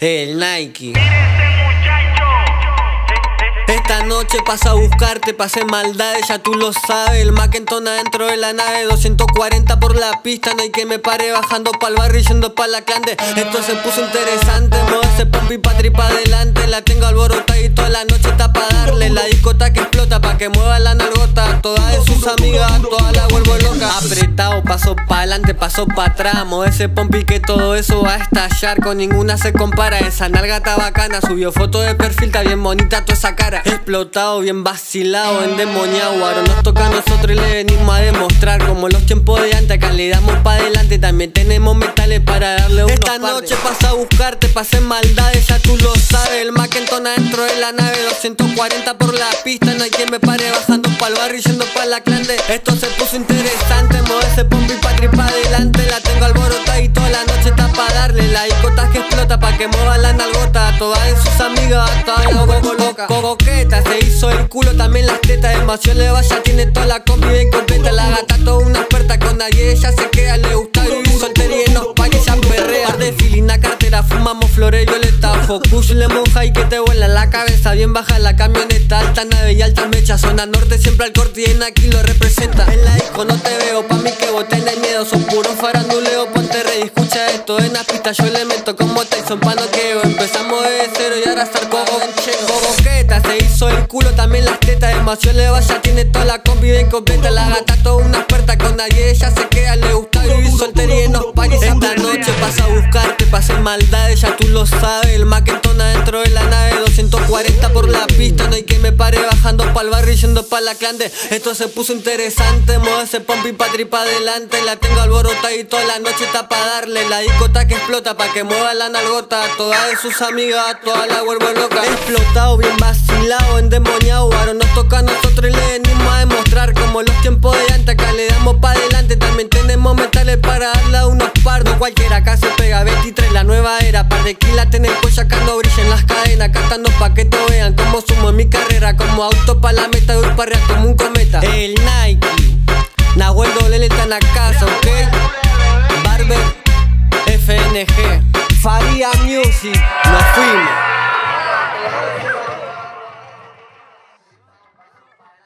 El Nike. Esta noche paso a buscarte, pasé maldades, ya tú lo sabes. El Macintosh adentro de la nave, 240 por la pista. No hay que me pare bajando pa'l barrio yendo pa' la clande. Esto se puso interesante, mueve ese pompi patri pa' adelante. La tengo alborotada y toda la noche está pa' darle. La discota que explota pa' que mueva la nalgota. Todas de sus amigas, todas la vuelvo loca. Apretado, paso pa' adelante, paso pa' atrás. Mueve ese pompi que todo eso va a estallar. Con ninguna se compara, esa nalga está bacana. Subió foto de perfil, está bien bonita toda esa cara. Explotado, bien vacilado, endemoniado. Ahora nos toca a nosotros y le venimos a demostrar. Como los tiempos de antes, acá le damos pa' adelante. También tenemos metales para darle unos Esta noche paso a buscarte, pasé maldades, ya tú lo sabes. El Macintosh adentro de la nave, 240 por la pista. No hay quien me pare bajando pa'l barrio y yendo pa' la clande. Esto se puso interesante, mueve ese pompi patri pa' adelante. La tengo alborotada y toda la noche está pa' darle. La discota que explota pa' que mueva la nalgota. Todas de sus amigas, todas la vuelvo loca. Coqueta, se hizo el culo, también las tetas. Demasiado le vaya, tiene toda la combi bien completa. La gata toda una experta, con nadie ella se queda. Le gusta vivir soltera y en los paños ya perrea. Par de filina, cartera, fumamos flores violeta. Focus, le moja y que te vuela la cabeza. Bien baja la camioneta, alta nave y alta mecha. Zona norte siempre al corte y en aquí lo representa. En la disco no te veo, pa' mí que vos tenés miedo. Son puro faranduleo, ponte rey. Escucha esto, en la pista yo le meto como Tyson pa' noqueo. Empezamos de cero y ahora estar coqueta, se hizo el culo, también las tetas. Demasiado le vaya, tiene toda la combi bien completa. La gata toda una experta, con nadie ella se queda. Le gusta vivir soltera y en los paris. Esta noche paso a buscarte, pasé maldades, ya tú lo sabes. El Macintosh adentro de la nave, 240 por la pista. No hay que me pare bajando pa'l barrio y yendo pa' la clande. Esto se puso interesante, mueve ese pompi patri pa' adelante. La tengo alborotada y toda la noche está pa' darle. La discota que explota pa' que mueva la nalgota. Todas de sus amigas, todas la vuelvo loca. Explotado, bien vacilado, endemoniado. Ahora nos toca a nosotros y le venimos a demostrar. Como los tiempos de antes, acá le damos pa' adelante. También tenemos metales para darle a unos pardos. Cualquiera acá se pega, 23 la nueva era. Par de kilas en el cuello, acá no brillan las cadenas. Cantando pa' que todos vean cómo sumo en mi carrera. Como auto pa' la meta, voy para arriba como un cometa. El Nike, Nahuel Dolele está en la casa, ¿ok?